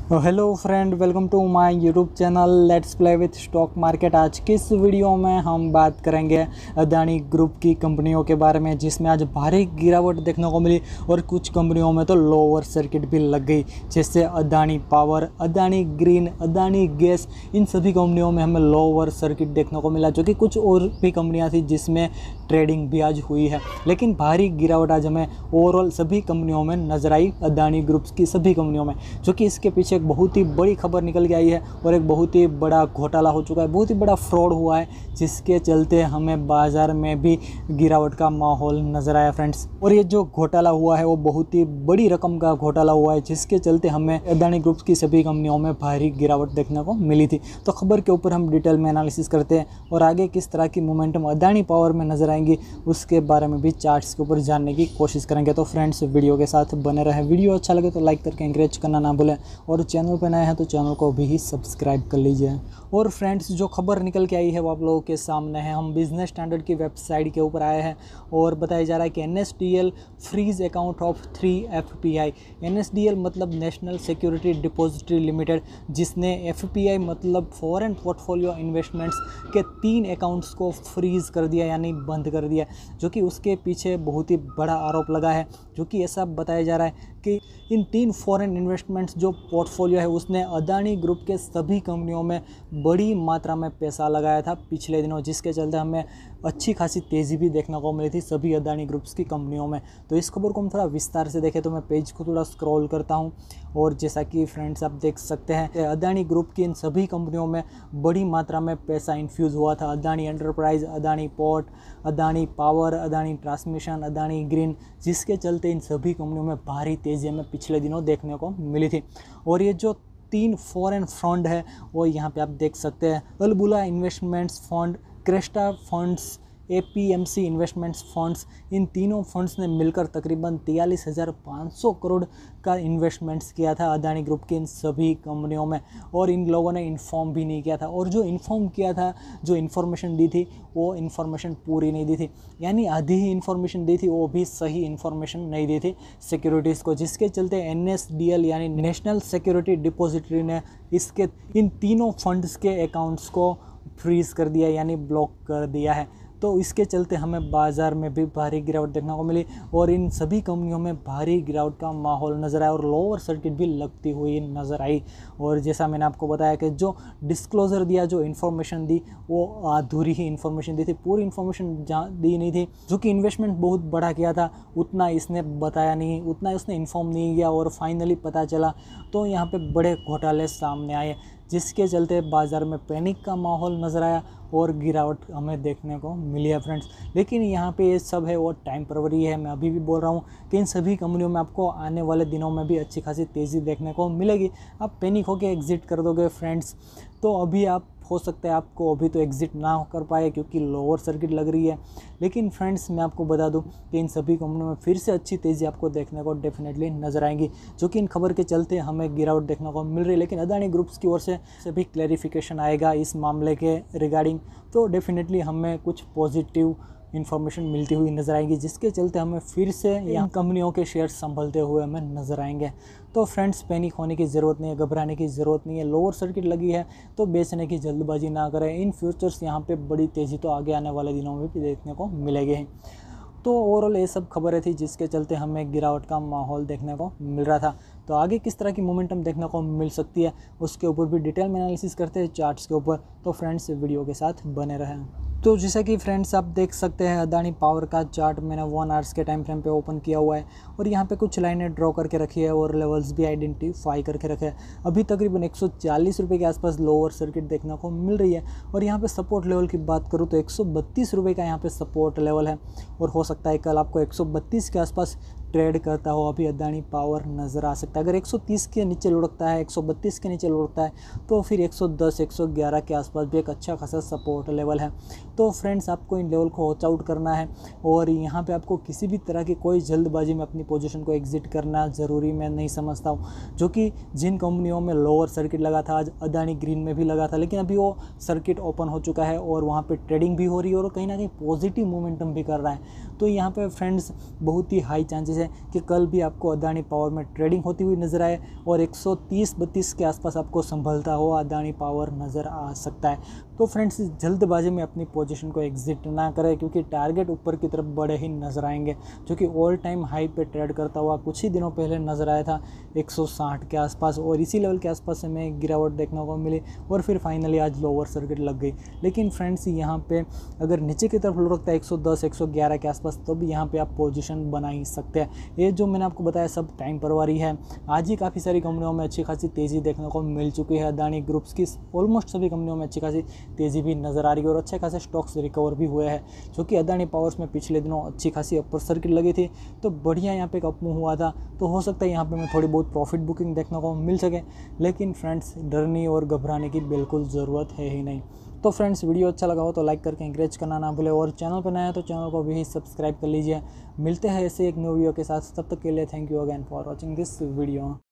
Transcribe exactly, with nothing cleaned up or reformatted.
Hello friend, welcome to my YouTube channel let's play with stock market. आज की इस video में हम बात करेंगे अदानी ग्रुप की कंपनियों के बारे में, जिसमें आज भारी गिरावट देखने को मिली और कुछ कंपनियों में तो लोअर सर्किट भी लग गई, जैसे Adani power, Adani green, Adani gas. इन सभी कंपनियों में हमें लोअर सर्किट देखने को मिला, जो कि कुछ और भी कंपनियाँ थी जिसमें ट्रेडिंग भी आज हुई है। लेकिन भारी गिरावट आज हमें ओवरऑल सभी कंपनियों में नजर आई, अदानी ग्रुप्स की सभी कंपनियों में, जो कि इसके पीछे एक बहुत ही बड़ी खबर निकल के आई है और एक बहुत ही बड़ा घोटाला हो चुका है, बहुत ही बड़ा फ्रॉड हुआ है, जिसके चलते हमें बाजार में भी गिरावट का माहौल नजर आया फ्रेंड्स। और ये जो घोटाला हुआ है वो बहुत ही बड़ी रकम का घोटाला हुआ है, जिसके चलते हमें अदानी ग्रुप्स की सभी कंपनियों में भारी गिरावट देखने को मिली थी। तो खबर के ऊपर हम डिटेल में एनालिसिस करते हैं और आगे किस तरह की मोमेंटम अदानी पावर में नजर आएंगी उसके बारे में भी चार्ट्स के ऊपर जानने की कोशिश करेंगे। तो फ्रेंड्स, वीडियो के साथ बने रहे। वीडियो अच्छा लगे तो लाइक करके एंकरेज करना ना भूलें और चैनल पर नए हैं तो चैनल को भी ही सब्सक्राइब कर लीजिए। और फ्रेंड्स, जो खबर निकल के आई है वो आप लोगों के सामने है। हम बिजनेस स्टैंडर्ड की वेबसाइट के ऊपर आए हैं और बताया जा रहा है कि N S D L freeze account of three F P I. N S D L मतलब नेशनल सिक्योरिटी डिपॉजिटरी लिमिटेड, जिसने एफ पी आई मतलब फॉरेन पोर्टफोलियो इन्वेस्टमेंट्स के तीन अकाउंट्स को फ्रीज कर दिया, यानी बंद कर दिया, जो कि उसके पीछे बहुत ही बड़ा आरोप लगा है। जो कि ऐसा बताया जा रहा है कि इन तीन फॉरेन इन्वेस्टमेंट्स जो पोर्टफोलियो है उसने अदानी ग्रुप के सभी कंपनियों में बड़ी मात्रा में पैसा लगाया था पिछले दिनों, जिसके चलते हमें अच्छी खासी तेज़ी भी देखने को मिली थी सभी अदानी ग्रुप्स की कंपनियों में। तो इस खबर को हम थोड़ा विस्तार से देखें तो मैं पेज को थोड़ा स्क्रॉल करता हूं और जैसा कि फ्रेंड्स आप देख सकते हैं, अदानी ग्रुप की इन सभी कंपनियों में बड़ी मात्रा में पैसा इन्फ्यूज़ हुआ था। Adani enterprise, Adani port, Adani power, Adani transmission, Adani green, जिसके चलते इन सभी कंपनियों में भारी तेज़ी हमें पिछले दिनों देखने को मिली थी। और ये जो तीन फॉरेन फंड है वो यहाँ पे आप देख सकते हैं, Albula investments fund, Cresta funds, A P M C investments funds, इन तीनों फंड्स ने मिलकर तकरीबन तियालीस हज़ार पाँच सौ करोड़ का इन्वेस्टमेंट्स किया था अदानी ग्रुप की इन सभी कंपनियों में। और इन लोगों ने इन्फॉर्म भी नहीं किया था, और जो इन्फॉर्म किया था, जो इन्फॉर्मेशन दी थी वो इन्फॉर्मेशन पूरी नहीं दी थी, यानी आधी ही इन्फॉर्मेशन दी थी, वो भी सही इन्फॉर्मेशन नहीं दी थी सिक्योरिटीज़ को, जिसके चलते एन एस डी एल यानी नेशनल सिक्योरिटी डिपॉजिटरी ने इसके इन तीनों फंड्स के अकाउंट्स को फ्रीज कर दिया, यानी ब्लॉक कर दिया है। तो इसके चलते हमें बाज़ार में भी भारी गिरावट देखने को मिली और इन सभी कंपनियों में भारी गिरावट का माहौल नज़र आया और लोअर सर्किट भी लगती हुई नज़र आई। और जैसा मैंने आपको बताया कि जो डिस्क्लोज़र दिया, जो इन्फॉर्मेशन दी, वो अधूरी ही इन्फॉर्मेशन दी थी, पूरी इन्फॉर्मेशन दी नहीं थी। जो कि इन्वेस्टमेंट बहुत बड़ा किया था उतना इसने बताया नहीं, उतना उसने इन्फॉर्म नहीं किया और फाइनली पता चला तो यहाँ पर बड़े घोटाले सामने आए, जिसके चलते बाज़ार में पैनिक का माहौल नज़र आया और गिरावट हमें देखने को मिली है फ्रेंड्स। लेकिन यहाँ पे ये सब है वो टाइम परवरी है। मैं अभी भी बोल रहा हूँ कि इन सभी कंपनियों में आपको आने वाले दिनों में भी अच्छी खासी तेज़ी देखने को मिलेगी। आप पैनिक होकर एग्जिट कर दोगे फ्रेंड्स, तो अभी आप हो सकता है आपको अभी तो एग्जिट ना कर पाए क्योंकि लोअर सर्किट लग रही है। लेकिन फ्रेंड्स, मैं आपको बता दूं कि इन सभी कंपनियों में फिर से अच्छी तेज़ी आपको देखने को डेफिनेटली नज़र आएंगी, जो कि इन खबर के चलते हमें गिरावट देखने को मिल रही है। लेकिन अदानी ग्रुप्स की ओर से सभी क्लैरिफिकेशन आएगा इस मामले के रिगार्डिंग, तो डेफिनेटली हमें कुछ पॉजिटिव इन्फॉर्मेशन मिलती हुई नज़र आएगी, जिसके चलते हमें फिर से यहाँ कंपनियों के शेयर संभलते हुए हमें नज़र आएंगे। तो फ्रेंड्स, पैनिक होने की ज़रूरत नहीं है, घबराने की ज़रूरत नहीं है। लोअर सर्किट लगी है तो बेचने की जल्दबाजी ना करें। इन फ्यूचर्स यहाँ पे बड़ी तेज़ी तो आगे आने वाले दिनों में भी देखने को मिलेगी। तो ओवरऑल ये सब खबरें थी जिसके चलते हमें गिरावट का माहौल देखने को मिल रहा था। तो आगे किस तरह की मोमेंटम देखने को मिल सकती है उसके ऊपर भी डिटेल में एनालिसिस करते हैं चार्ट्स के ऊपर। तो फ्रेंड्स, वीडियो के साथ बने रहें। तो जैसा कि फ्रेंड्स आप देख सकते हैं, अदानी पावर का चार्ट मैंने वन आवर्स के टाइम फ्रेम पे ओपन किया हुआ है और यहाँ पे कुछ लाइनें ड्रॉ करके रखी है और लेवल्स भी आइडेंटिफाई करके रखे हैं। अभी तकरीबन एक सौ चालीस रुपये के आसपास लोअर सर्किट देखने को मिल रही है और यहाँ पे सपोर्ट लेवल की बात करूँ तो एक सौ बत्तीस रुपये का यहाँ पे सपोर्ट लेवल है और हो सकता है कल आपको एक सौ बत्तीस के आसपास ट्रेड करता हो अभी अदानी पावर नज़र आ सकता है। अगर एक सौ तीस के नीचे लुढ़कता है, एक सौ बत्तीस के नीचे लुढ़कता है तो फिर एक सौ दस, एक सौ ग्यारह के आसपास भी एक अच्छा खासा सपोर्ट लेवल है। तो फ्रेंड्स, आपको इन लेवल को वॉच आउट करना है और यहाँ पे आपको किसी भी तरह की कोई जल्दबाजी में अपनी पोजीशन को एग्जिट करना ज़रूरी मैं नहीं समझता हूँ, जो कि जिन कंपनियों में लोअर सर्किट लगा था, आज अदानी ग्रीन में भी लगा था, लेकिन अभी वो सर्किट ओपन हो चुका है और वहाँ पर ट्रेडिंग भी हो रही है और कहीं ना कहीं पॉजिटिव मोमेंटम भी कर रहा है। तो यहाँ पर फ्रेंड्स बहुत ही हाई चांसेस है है कि कल भी आपको अदानी पावर में ट्रेडिंग होती हुई नज़र आए और एक सौ तीस बत्तीस के आसपास आपको संभलता हुआ अदानी पावर नज़र आ सकता है। तो फ्रेंड्स, जल्दबाजी में अपनी पोजीशन को एग्जिट ना करें, क्योंकि टारगेट ऊपर की तरफ बड़े ही नज़र आएंगे, जो कि ऑल टाइम हाई पे ट्रेड करता हुआ कुछ ही दिनों पहले नज़र आया था एक सौ साठ के आसपास, और इसी लेवल के आसपास हमें गिरावट देखने को मिली और फिर फाइनली आज लोअर सर्किट लग गई। लेकिन फ्रेंड्स, यहाँ पे अगर नीचे की तरफ लुढ़कता है एक सौ दस एक सौ ग्यारह के आसपास, तो भी यहाँ पे आप पोजीशन बना ही सकते हैं। ये जो मैंने आपको बताया सब टाइम परवारी है। आज ही काफ़ी सारी कंपनियों में अच्छी खासी तेज़ी देखने को मिल चुकी है। अदानी ग्रुप्स की ऑलमोस्ट सभी कंपनियों में अच्छी खासी तेज़ी भी नज़र आ रही है और अच्छे खासे स्टॉक्स रिकवर भी हुए हैं, जो कि अदानी पावर्स में पिछले दिनों अच्छी खासी अपर सर्किट लगी थी, तो बढ़िया यहाँ पे एक अप मूव हुआ था। तो हो सकता है यहाँ पे मैं थोड़ी बहुत प्रॉफिट बुकिंग देखने को मिल सके, लेकिन फ्रेंड्स, डरने और घबराने की बिल्कुल ज़रूरत है ही नहीं। तो फ्रेंड्स, वीडियो अच्छा लगा हो तो लाइक करके एंकरेज करना ना भूले, और चैनल पर नया है तो चैनल को भी सब्सक्राइब कर लीजिए। मिलते हैं ऐसे एक न्यू वीडियो के साथ, तब तक के लिए thank you again for watching this video.